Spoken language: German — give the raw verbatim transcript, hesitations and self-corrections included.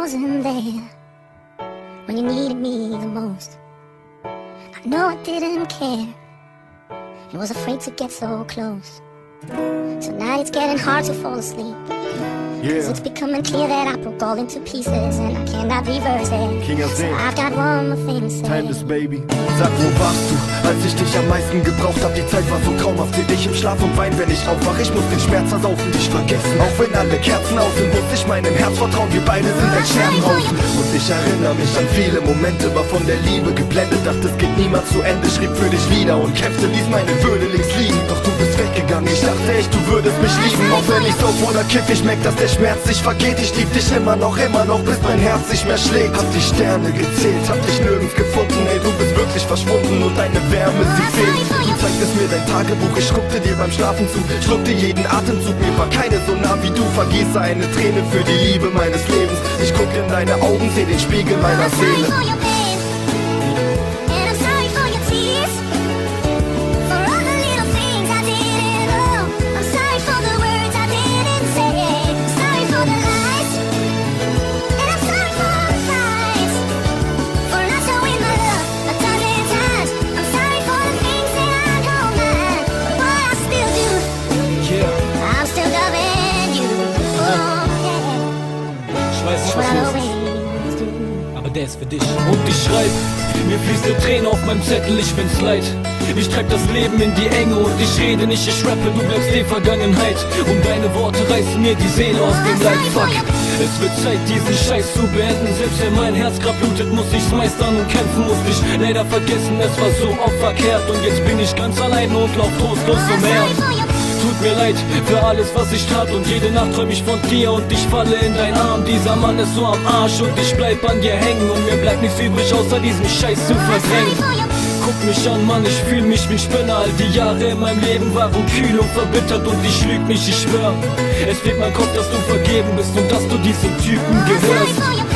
wasn't there when you needed me the most. I know I didn't care and was afraid to get so close. Tonight it's getting hard to fall asleep, yeah. Cause it's becoming clear that I broke all into pieces and I cannot reverse it. King of so I've got one more thing to say. Timeless baby. Sag, wo warst du, als ich dich am meisten gebraucht hab? Die Zeit war so traumhaft, seh dich im Schlaf und wein, wenn ich aufwach. Ich muss den Schmerz versaufen, dich vergessen. Auch wenn alle Kerzen aus sind, muss ich meinem Herz vertrauen. Wir beide sind ein Scherbenhaufen. Und ich erinnere mich an viele Momente, war von der Liebe geblendet. Dachte, es geht niemals zu Ende, schrieb für dich Lieder und kämpfte, ließ meine Würde links liegen. Doch du bist weggegangen, ich dachte echt, du würdest mich lieben. Auch wenn ich sauf oder kiff, ich merk, dass der Schmerz sich vergeht. Ich lieb dich immer noch, immer noch, bis mein Herz nicht mehr schlägt. Hab die Sterne gezählt, hab dich nirgends gefunden. Ey, du bist wirklich verschwunden und deine Wärme, sie fehlt. Du zeigtest mir dein Tagebuch, ich schrubbte dir beim Schlafen zu, schluckte jeden Atemzug. Mir war keine so nah wie du, vergieße eine Träne für die Liebe meines Lebens. Ich guck in deine Augen, seh den Spiegel meiner Seele. Aber der ist für dich. Und ich schreib, mir fließt eine Träne auf meinem Zettel, ich bin's leid. Ich treib das Leben in die Enge und ich rede nicht, ich rappe, du bleibst die Vergangenheit. Und deine Worte reißen mir die Seele aus dem Leid. Fuck, es wird Zeit, diesen Scheiß zu beenden. Selbst wenn mein Herz grad blutet, muss ich's meistern und kämpfen. Muss ich leider vergessen, es war so oft verkehrt. Und jetzt bin ich ganz allein und lauf trostlos umher. Tut mir leid für alles, was ich tat, und jede Nacht träum ich von dir und ich falle in deinen Arm. Dieser Mann ist so am Arsch und ich bleib an dir hängen und mir bleibt nichts übrig, außer diesen Scheiß zu verdrängen. Guck mich an, Mann, ich fühl mich wie ein Spinner. All die Jahre in meinem Leben waren kühl und verbittert und ich lüg nicht, ich schwör. Es fehlt mein Kopf, dass du vergeben bist und dass du diesem Typen gehörst.